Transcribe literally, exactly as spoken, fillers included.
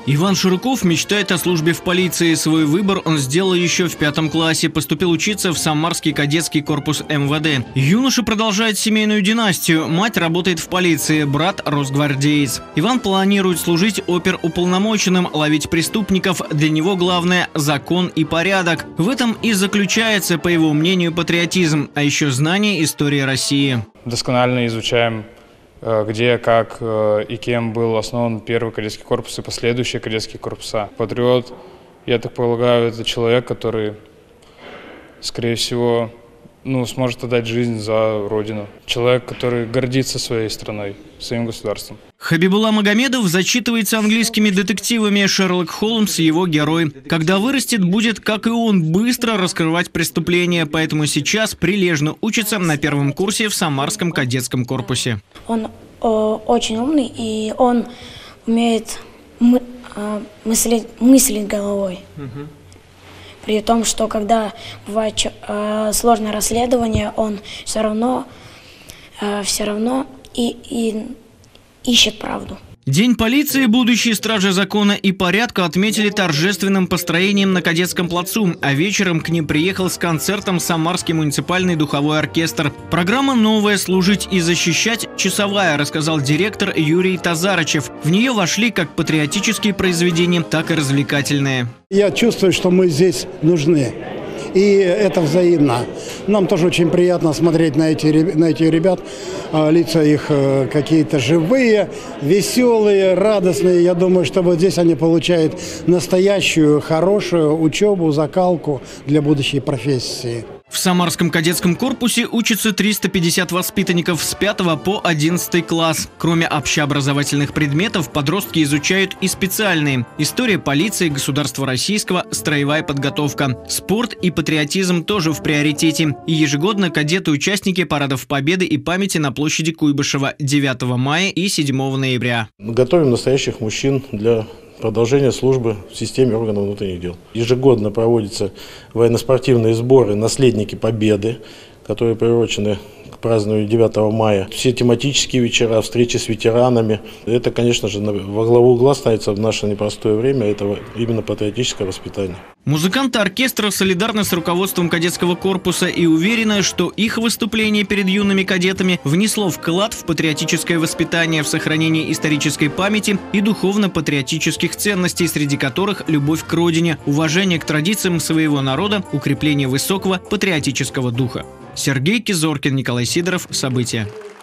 Иван Шуруков мечтает о службе в полиции. Свой выбор он сделал еще в пятом классе. Поступил учиться в Самарский кадетский корпус эм вэ дэ. Юноша продолжает семейную династию. Мать работает в полиции, брат – росгвардеец. Иван планирует служить оперуполномоченным, ловить преступников. Для него главное – закон и порядок. В этом и заключается, по его мнению, патриотизм, а еще знание истории России. Досконально изучаем, где, как и кем был основан первый кадетский корпус и последующие кадетские корпуса. Патриот, я так полагаю, это человек, который, скорее всего, ну, сможет отдать жизнь за Родину. Человек, который гордится своей страной, своим государством. Хабибулла Магомедов зачитывается английскими детективами. Шерлок Холмс – его герой. Когда вырастет, будет, как и он, быстро раскрывать преступления. Поэтому сейчас прилежно учится на первом курсе в Самарском кадетском корпусе. Он э, очень умный, и он умеет мы, э, мыслить, мыслить головой. Угу. При том, что когда бывает э, сложное расследование, он все равно, э, все равно и, и ищет правду. День полиции будущие стражи закона и порядка отметили торжественным построением на Кадетском плацу, а вечером к ним приехал с концертом Самарский муниципальный духовой оркестр. Программа новая «Служить и защищать» часовая, рассказал директор Юрий Тазарычев. В нее вошли как патриотические произведения, так и развлекательные. Я чувствую, что мы здесь нужны. И это взаимно. Нам тоже очень приятно смотреть на эти, на эти ребят. Лица их какие-то живые, веселые, радостные. Я думаю, что вот здесь они получают настоящую, хорошую учебу, закалку для будущей профессии. В Самарском кадетском корпусе учатся триста пятьдесят воспитанников с пятого по одиннадцатый класс. Кроме общеобразовательных предметов, подростки изучают и специальные: история полиции, государства российского, строевая подготовка. Спорт и патриотизм тоже в приоритете. И ежегодно кадеты-участники парадов Победы и памяти на площади Куйбышева девятого мая и седьмого ноября. Готовим настоящих мужчин для продолжение службы в системе органов внутренних дел. Ежегодно проводятся военно-спортивные сборы «Наследники Победы», которые приурочены к празднованию девятого мая. Все тематические вечера, встречи с ветеранами. Это, конечно же, во главу угла ставится в наше непростое время. Это именно патриотическое воспитание. Музыканты оркестра солидарны с руководством кадетского корпуса и уверены, что их выступление перед юными кадетами внесло вклад в патриотическое воспитание, в сохранение исторической памяти и духовно-патриотических ценностей, среди которых любовь к родине, уважение к традициям своего народа, укрепление высокого патриотического духа. Сергей Кизоркин, Николай Сидоров. События.